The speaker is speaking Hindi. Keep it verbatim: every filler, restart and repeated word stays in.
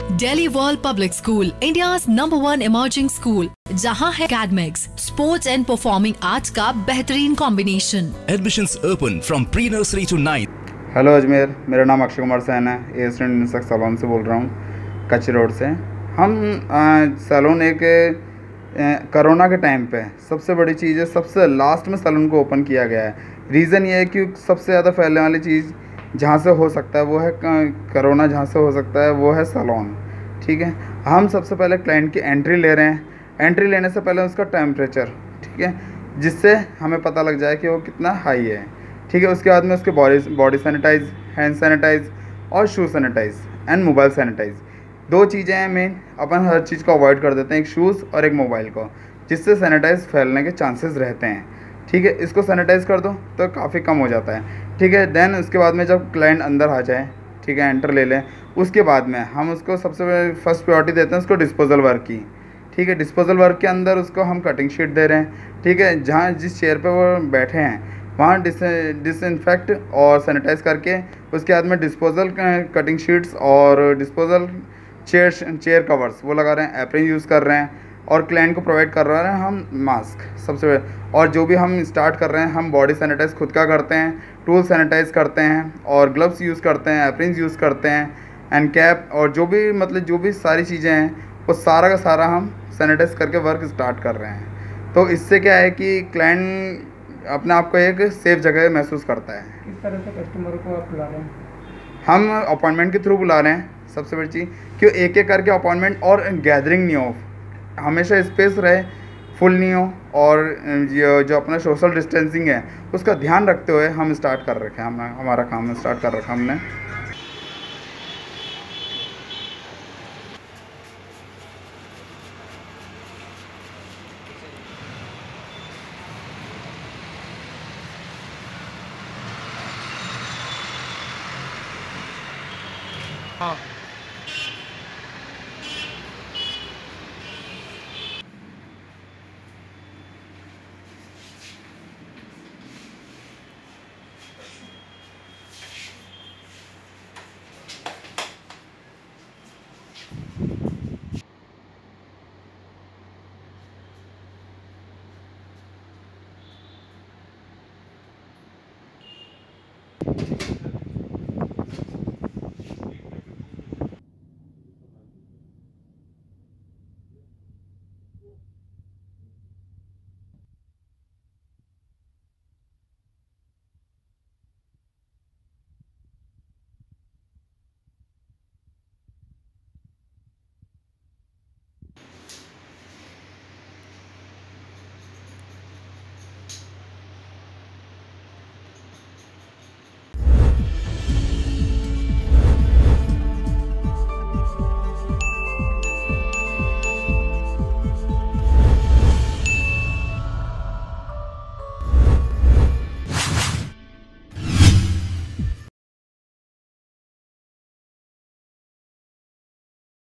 Delhi world public school, India's number one emerging school, जहां है academics, sports and performing arts का बेहतरीन combination. Admissions open from pre-nursery to ninth. Hello Ajmer, मेरा नाम अक्षय कुमार सैन है। ए एस यूनिसेक्स सैलून से बोल रहा हूँ, कच्ची रोड से। हम सैलून एक कोरोना के टाइम पे सबसे बड़ी चीज़ है, सबसे लास्ट में सैलून को ओपन किया गया है। रीज़न ये है कि सबसे ज़्यादा फैलने वाली चीज़ जहाँ से हो सकता है वो है कोरोना, जहाँ से हो सकता है वो है सैलून। ठीक है, हम सबसे पहले क्लाइंट की एंट्री ले रहे हैं। एंट्री लेने से पहले उसका टेम्परेचर, ठीक है, जिससे हमें पता लग जाए कि वो कितना हाई है। ठीक है, उसके बाद में उसके body body sanitise, hand sanitise और shoe sanitise and mobile sanitise. दो चीज़ें हैं मेन, अपन हर चीज़ को अवॉइड कर देते हैं, एक शूज़ और एक मोबाइल को, जिससे सैनिटाइज फैलने के चांसेस रहते हैं। ठीक है, इसको सैनिटाइज कर दो तो काफ़ी कम हो जाता है। ठीक है, देन उसके बाद में जब क्लाइंट अंदर आ जाए, ठीक है, एंटर ले लें, उसके बाद में हम उसको सबसे फर्स्ट प्रायोरिटी देते हैं उसको डिस्पोजल वर्क की। ठीक है, डिस्पोजल वर्क के अंदर उसको हम कटिंग शीट दे रहे हैं। ठीक है, जहाँ जिस चेयर पे वो बैठे हैं वहाँ डिस डिसइंफेक्ट और सैनिटाइज करके उसके बाद में डिस्पोजल कटिंग शीट्स और डिस्पोजल चेयर चेयर कवर्स वो लगा रहे हैं, एप्रिन यूज़ कर रहे हैं और क्लाइंट को प्रोवाइड कर रहे हैं हम मास्क सबसे। और जो भी हम स्टार्ट कर रहे हैं, हम बॉडी सैनिटाइज खुद का करते हैं, टूल सैनिटाइज करते हैं और ग्लव्स यूज़ करते हैं, एप्रिन यूज़ करते हैं एंड कैप, और जो भी मतलब जो भी सारी चीज़ें हैं वो सारा का सारा हम सैनिटाइज करके वर्क स्टार्ट कर रहे हैं। तो इससे क्या है कि क्लाइंट अपने आप को एक सेफ जगह महसूस करता है। किस तरह से कस्टमर को आप बुला रहे हैं? हम अपॉइंटमेंट के थ्रू बुला रहे हैं। सबसे बड़ी चीज़ कि एक एक करके अपॉइंटमेंट और गैदरिंग नहीं हो, हमेशा स्पेस रहे, फुल नहीं हो, और जो अपना सोशल डिस्टेंसिंग है उसका ध्यान रखते हुए हम स्टार्ट कर रखे हैं, हम हमारा काम स्टार्ट कर रखा हमने। हाँ,